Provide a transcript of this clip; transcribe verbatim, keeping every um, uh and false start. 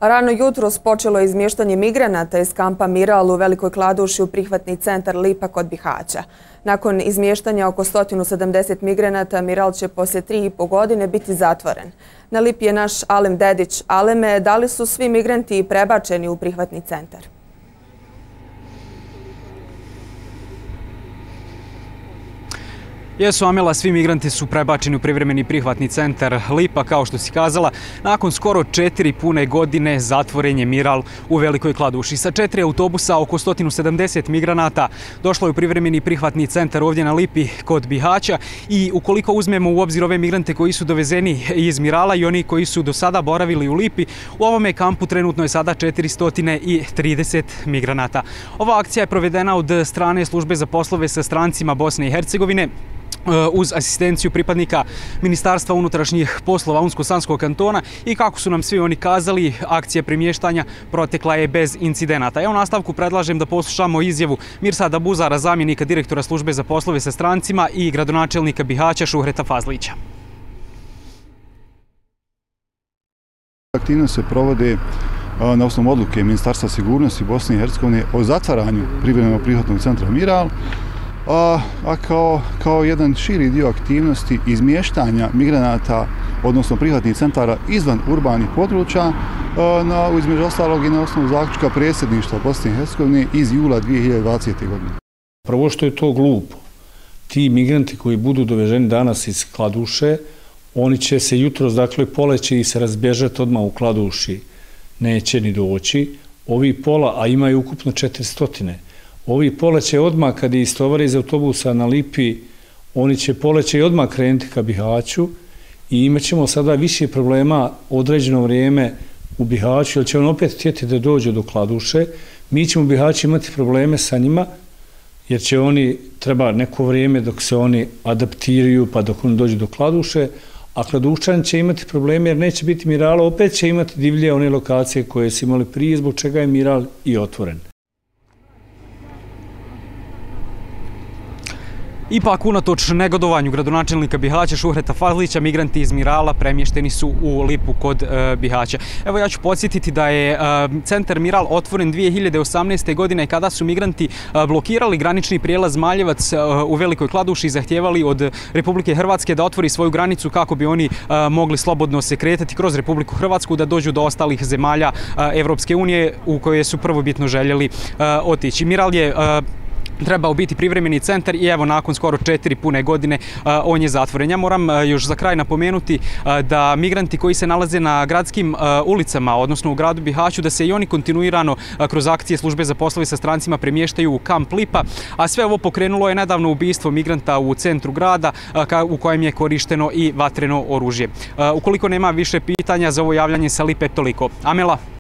Rano jutros počelo je izmještanje migranata iz kampa Miral u Velikoj Kladuši u prihvatni centar Lipa kod Bihaća. Nakon izmještanja oko sto sedamdeset migranata, Miral će poslije tri i po godine biti zatvoren. Na Lipi je naš Alem Dedić. Aleme, da li su svi migranti prebačeni u prihvatni centar? Jesu, Amela, svi migranti su prebačeni u privremeni prihvatni centar Lipa, kao što si kazala. Nakon skoro četiri pune godine zatvoren je Miral u Velikoj Kladuši. Sa četiri autobusa oko sto sedamdeset migranata došlo je u privremeni prihvatni centar ovdje na Lipi kod Bihaća i ukoliko uzmemo u obzir ove migrante koji su dovezeni iz Mirala i oni koji su do sada boravili u Lipi, u ovome kampu trenutno je sada četiristo trideset migranata. Ova akcija je provedena od strane Službe za poslove sa strancima Bosne i Hercegovine uz asistenciju pripadnika Ministarstva unutrašnjih poslova Unsko-Sanskog kantona i kako su nam svi oni kazali, akcija premještanja protekla je bez incidenata. Ja u nastavku predlažem da poslušamo izjavu Mirsada Buzara, zamjenika direktora Službe za poslove sa strancima i gradonačelnika Bihaća Šuhreta Fazlića. Aktivnosti se provode na osnovu odluke Ministarstva sigurnosti Bosne i Hercegovine o zatvaranju privremenog prihvatnog centra Miral, a, a kao, kao jedan širi dio aktivnosti izmještanja migranata, odnosno prihvatnih centara izvan urbanih područja, a, na, između ostalog i na osnovu zaključka predsjedništva Bosne i Hercegovine iz jula dvije hiljade dvadesete. godine. Prvo što je to glupo, ti migranti koji budu doveženi danas iz Kladuše, oni će se jutros, dakle, poleći i se razbježati odmah u Kladuši. Neće ni doći. Ovi pola, a imaju ukupno četiristo, ovi poleće odmah kad je istovare iz autobusa na Lipi, oni će poleće i odmah krenuti ka Bihaću i imat ćemo sada više problema određeno vrijeme u Bihaću, jer će on opet htjeti da dođe do Kladuše. Mi ćemo u Bihaću imati probleme sa njima, jer će oni, treba neko vrijeme dok se oni adaptiraju, pa dok oni dođu do Kladuše, a Kladušani će imati probleme jer neće biti Mirala, opet će imati divlje one lokacije koje su imali prije, zbog čega je Miral i otvoren. Ipak, unatoč negodovanju gradonačelnika Bihaća Šuhreta Fazlića, migranti iz Mirala premješteni su u Lipu kod e, Bihaća. Evo, ja ću podsjetiti da je e, centar Miral otvoren dvije hiljade osamnaeste. godine kada su migranti e, blokirali granični prijelaz Maljevac e, u Velikoj Kladuši i zahtijevali od Republike Hrvatske da otvori svoju granicu kako bi oni e, mogli slobodno se kretati kroz Republiku Hrvatsku, da dođu do ostalih zemalja e, Evropske unije u koje su prvobitno željeli e, otići. Miral je e, trebao biti privremeni centar i evo nakon skoro četiri pune godine on je zatvoren. Ja moram još za kraj napomenuti da migranti koji se nalaze na gradskim ulicama, odnosno u gradu Bihaću, da se i oni kontinuirano kroz akcije Službe za poslove sa strancima premještaju u kamp Lipa, a sve ovo pokrenulo je nedavno ubistvo migranta u centru grada u kojem je korišteno i vatreno oružje. Ukoliko nema više pitanja za ovo javljanje sa Lipe, toliko. Amela?